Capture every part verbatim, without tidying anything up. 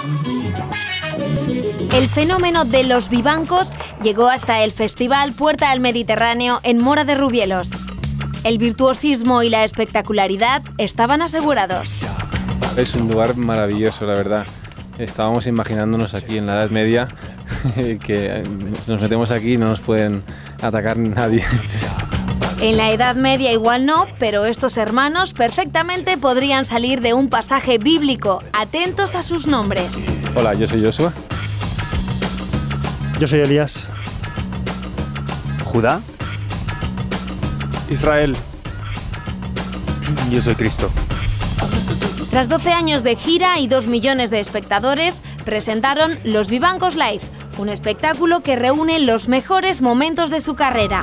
El fenómeno de los vivancos llegó hasta el Festival Puerta al Mediterráneo en Mora de Rubielos. El virtuosismo y la espectacularidad estaban asegurados. Es un lugar maravilloso, la verdad. Estábamos imaginándonos aquí en la Edad Media que nos metemos aquí y no nos pueden atacar nadie. En la Edad Media igual no, pero estos hermanos perfectamente podrían salir de un pasaje bíblico. Atentos a sus nombres. Hola, yo soy Joshua. Yo soy Elías. Judá. Israel. Yo soy Cristo. Tras doce años de gira y dos millones de espectadores, presentaron Los Vivancos Live, un espectáculo que reúne los mejores momentos de su carrera.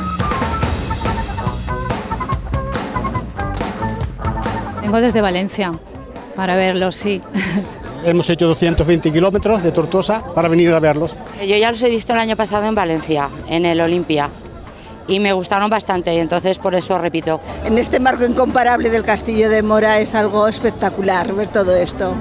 Vengo desde Valencia para verlos, sí. Hemos hecho doscientos veinte kilómetros de Tortosa para venir a verlos. Yo ya los he visto el año pasado en Valencia, en el Olimpia, y me gustaron bastante, y entonces por eso repito. En este marco incomparable del Castillo de Mora es algo espectacular ver todo esto.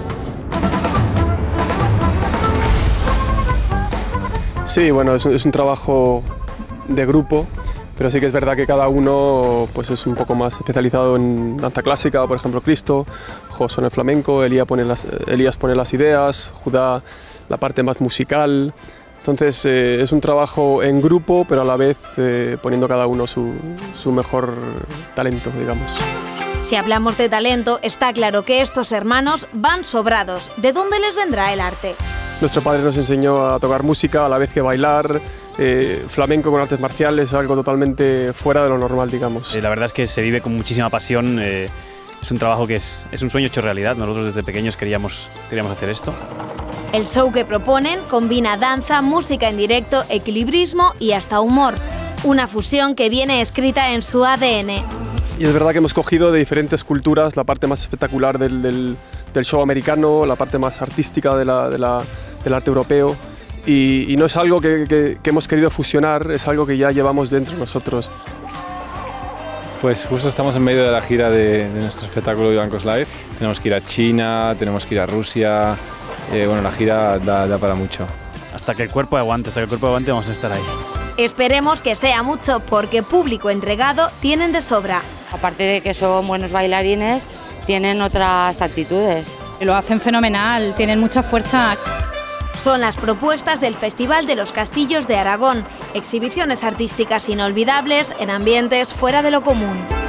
Sí, bueno, es un, es un trabajo de grupo, pero sí que es verdad que cada uno pues, es un poco más especializado en danza clásica, por ejemplo Cristo, Josué en el flamenco, Elías pone las, Elías pone las ideas, Judá la parte más musical. Entonces eh, es un trabajo en grupo, pero a la vez eh, poniendo cada uno su, su mejor talento, digamos. Si hablamos de talento, está claro que estos hermanos van sobrados. ¿De dónde les vendrá el arte? Nuestro padre nos enseñó a tocar música a la vez que bailar, eh, flamenco con artes marciales, algo totalmente fuera de lo normal, digamos. Eh, la verdad es que se vive con muchísima pasión, eh, es un trabajo que es, es un sueño hecho realidad. Nosotros desde pequeños queríamos, queríamos hacer esto. El show que proponen combina danza, música en directo, equilibrismo y hasta humor. Una fusión que viene escrita en su A D N. Y es verdad que hemos cogido de diferentes culturas la parte más espectacular del, del, del show americano, la parte más artística de la, de la, del arte europeo. Y, y no es algo que, que, que hemos querido fusionar, es algo que ya llevamos dentro de nosotros. Pues justo estamos en medio de la gira de, de nuestro espectáculo Vivancos Live. Tenemos que ir a China, tenemos que ir a Rusia. Eh, bueno, la gira da, da para mucho. Hasta que el cuerpo aguante, hasta que el cuerpo aguante vamos a estar ahí. Esperemos que sea mucho, porque público entregado tienen de sobra. Aparte de que son buenos bailarines, tienen otras actitudes. Lo hacen fenomenal, tienen mucha fuerza. Son las propuestas del Festival de los Castillos de Aragón, exhibiciones artísticas inolvidables en ambientes fuera de lo común.